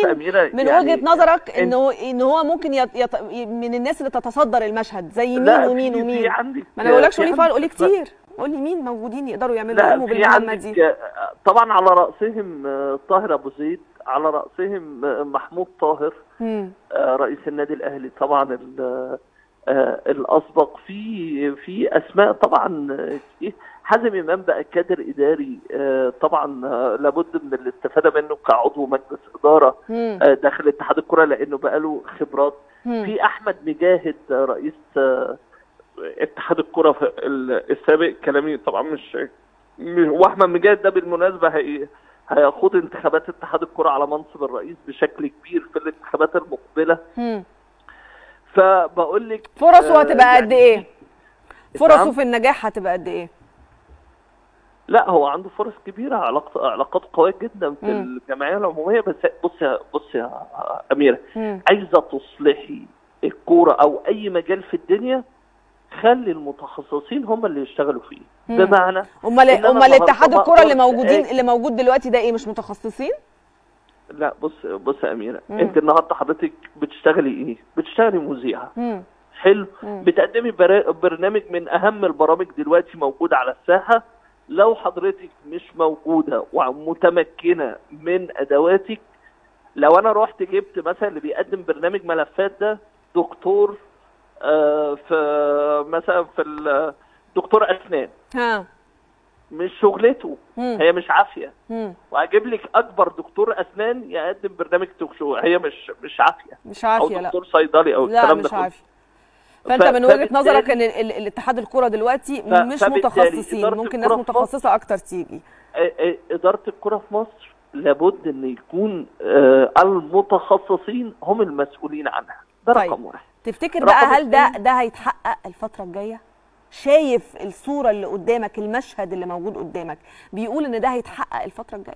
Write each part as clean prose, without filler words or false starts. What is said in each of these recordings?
أميرة من يعني وجهة نظرك ان هو ممكن من الناس اللي تتصدر المشهد زي مين ومين ومين؟ في عندك، ما انا بقولكش قولي فعلا، قولي كتير، قولي مين موجودين يقدروا يقوموا في بالمهمة عندك دي. طبعا على رأسهم طاهر أبو زيد، على رأسهم محمود طاهر رئيس النادي الأهلي طبعا الأسبق. في أسماء طبعا، حازم إمام بقى كادر إداري طبعا لابد من الاستفادة منه كعضو مجلس إدارة داخل اتحاد الكرة لأنه بقى له خبرات. في أحمد مجاهد رئيس اتحاد الكرة السابق، كلامي طبعا مش واحمد مجاهد ده بالمناسبة هيخوض انتخابات اتحاد الكرة على منصب الرئيس بشكل كبير في الانتخابات المقبلة. فبقول لك فرصه هتبقى قد ايه؟ فرصه في النجاح هتبقى قد ايه؟ لا هو عنده فرص كبيرة، علاقات قوية جدا في الجمعية العمومية. بس بص يا أميرة، عايزة تصلحي الكورة أو أي مجال في الدنيا، خلي المتخصصين هم اللي يشتغلوا فيه. بمعنى امال اتحاد الكرة اللي موجود دلوقتي ده ايه، مش متخصصين؟ لا بص يا أميرة، انت النهارده حضرتك بتشتغلي ايه؟ بتشتغلي مذيعة. حلو. بتقدمي برنامج من اهم البرامج دلوقتي موجودة على الساحة. لو حضرتك مش موجودة ومتمكنة من ادواتك، لو انا رحت جبت مثلا اللي بيقدم برنامج ملفات ده دكتور في مثلا في دكتور اسنان، مش شغلته، هي مش عافيه. واجيب لك اكبر دكتور اسنان يقدم برنامج توك شو، هي مش عافيه، او دكتور صيدلي او الكلام ده كله. فانت من وجهه نظرك ان الاتحاد الكره دلوقتي مش متخصصين، ممكن ناس متخصصه اكتر تيجي. اداره الكره في مصر لابد ان يكون المتخصصين هم المسؤولين عنها، ده رقم واحد. تفتكر بقى هل ده هيتحقق الفتره الجايه؟ شايف الصوره اللي قدامك، المشهد اللي موجود قدامك بيقول ان ده هيتحقق الفتره الجايه؟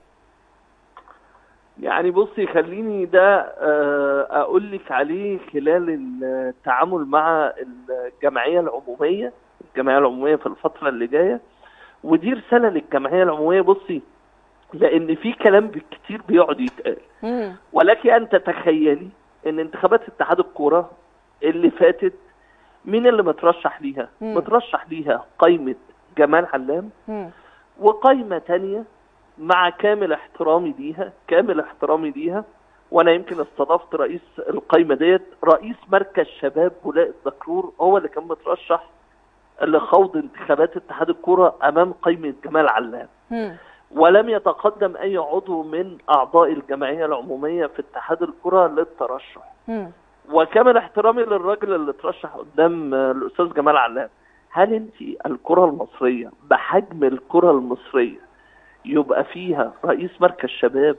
يعني بصي، خليني ده اقول لك عليه خلال التعامل مع الجمعيه العموميه في الفتره اللي جايه. ودي رساله للجمعيه العموميه، بصي، لان في كلام كتير بيقعد يتقال، ولكن ان تتخيلي ان انتخابات اتحاد الكوره اللي فاتت مين اللي مترشح ليها؟ مترشح ليها قائمه جمال علام وقائمه تانية، مع كامل احترامي ليها، وانا يمكن استضفت رئيس القائمه ديت، رئيس مركز شباب بولاق الدكرور، هو اللي كان مترشح لخوض انتخابات اتحاد الكوره امام قائمه جمال علام. ولم يتقدم اي عضو من اعضاء الجمعيه العموميه في اتحاد الكوره للترشح. وكامل احترامي للراجل اللي ترشح قدام الاستاذ جمال علام. هل انت الكره المصريه بحجم الكره المصريه يبقى فيها رئيس مركز شباب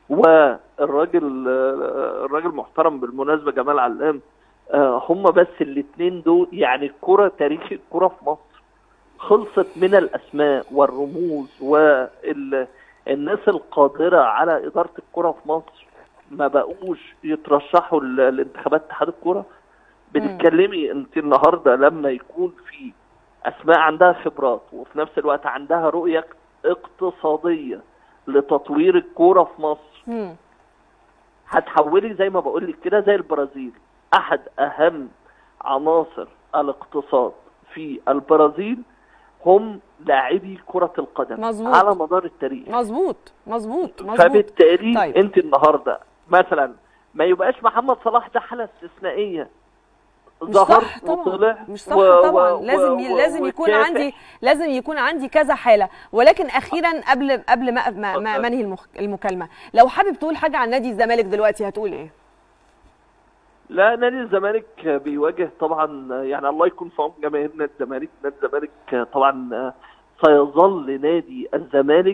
والراجل محترم بالمناسبه جمال علام، هم بس الاثنين دول؟ يعني الكره، تاريخ الكره في مصر خلصت من الاسماء والرموز والناس القادره على اداره الكره في مصر ما بقوش يترشحوا لانتخابات اتحاد الكوره. بتتكلمي انت النهارده لما يكون في اسماء عندها خبرات وفي نفس الوقت عندها رؤيه اقتصاديه لتطوير الكوره في مصر، هتحولي زي ما بقول لك كده زي البرازيل. احد اهم عناصر الاقتصاد في البرازيل هم لاعبي كرة القدم. مزبوط. على مدار التاريخ. مظبوط. فبالتالي طيب. انت النهارده مثلا ما يبقاش محمد صلاح ده حالة استثنائية ظهر وطلع، مش صح طبعا. لازم يكون عندي كذا حالة. ولكن اخيرا قبل ما انهي المكالمة، لو حابب تقول حاجة عن نادي الزمالك دلوقتي هتقول ايه؟ لا، نادي الزمالك بيواجه طبعا، يعني الله يكون في عون جماهير نادي الزمالك. نادي الزمالك طبعا سيظل نادي الزمالك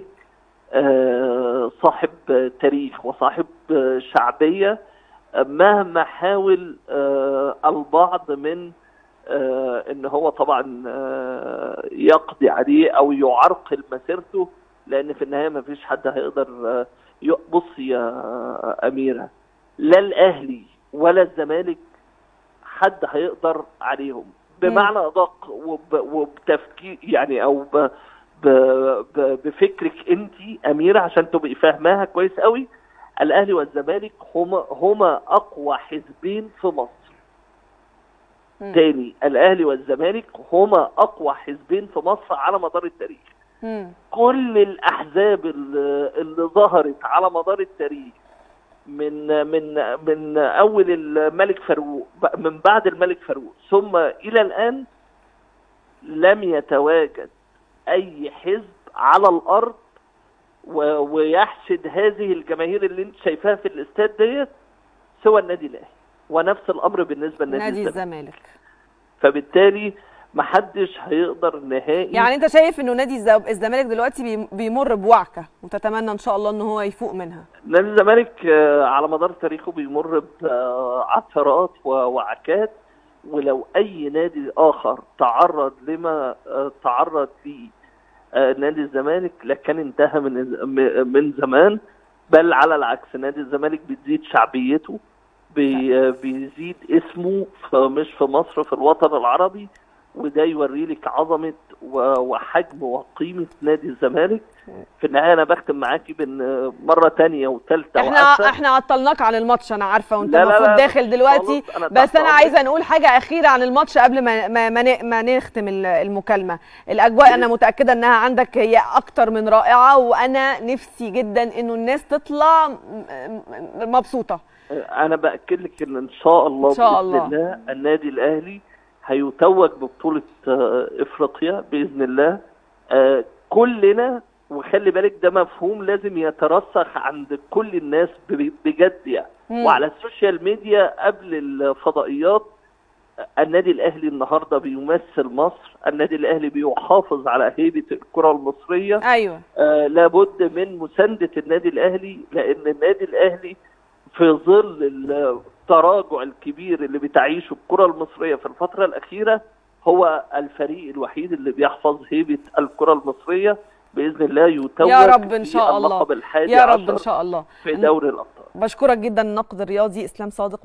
صاحب تاريخ وصاحب شعبية، مهما حاول البعض من ان هو طبعا يقضي عليه او يعرقل مسيرته، لان في النهاية ما فيش حد هيقدر. بص يا أميرة، لا الأهلي ولا الزمالك حد هيقدر عليهم، بمعنى ادق وبتفكير يعني، او بفكرك انت أميرة عشان تبقي فاهماها كويس قوي. الاهلي والزمالك هما اقوى حزبين في مصر. تاني، الاهلي والزمالك هما اقوى حزبين في مصر على مدار التاريخ. كل الاحزاب اللي ظهرت على مدار التاريخ من اول الملك فاروق، من بعد الملك فاروق ثم الى الان، لم يتواجد اي حزب على الارض ويحشد هذه الجماهير اللي انت شايفاها في الاستاد ديت سوى النادي الاهلي، ونفس الامر بالنسبه لنادي الزمالك. فبالتالي محدش هيقدر نهائي. يعني انت شايف انه نادي الزمالك دلوقتي بيمر بوعكه وتتمنى ان شاء الله ان هو يفوق منها؟ نادي الزمالك على مدار تاريخه بيمر بعثرات ووعكات، ولو اي نادي اخر تعرض لما تعرض ليه نادي الزمالك لكان انتهى من زمان. بل على العكس، نادي الزمالك بتزيد شعبيته، بيزيد اسمه مش في مصر، في الوطن العربي، وده يوري لك عظمه وحجم وقيمه نادي الزمالك. في النهايه انا بختم معاكي مره ثانيه وثالثه احنا عطلناك عن الماتش، انا عارفه وانت المفروض داخل دلوقتي، بس انا عايزه نقول حاجه اخيره عن الماتش قبل ما نختم المكالمه. الاجواء انا متاكده انها عندك هي اكتر من رائعه، وانا نفسي جدا انه الناس تطلع مبسوطه. انا باكد لك ان شاء الله باذن الله النادي الاهلي هيتوج ببطوله افريقيا باذن الله. كلنا، وخلي بالك ده مفهوم لازم يترسخ عند كل الناس بجد يعني. وعلى السوشيال ميديا قبل الفضائيات، النادي الاهلي النهارده بيمثل مصر، النادي الاهلي بيحافظ على هيبه الكره المصريه. ايوه، لابد من مسانده النادي الاهلي، لان النادي الاهلي في ظل التراجع الكبير اللي بتعيشه الكره المصريه في الفتره الاخيره هو الفريق الوحيد اللي بيحفظ هيبه الكره المصريه. باذن الله يتوج يا رب ان شاء الله، اللقب الحادي يا رب ان شاء الله في دوري الابطال. بشكرك جدا الناقد الرياضي اسلام صادق.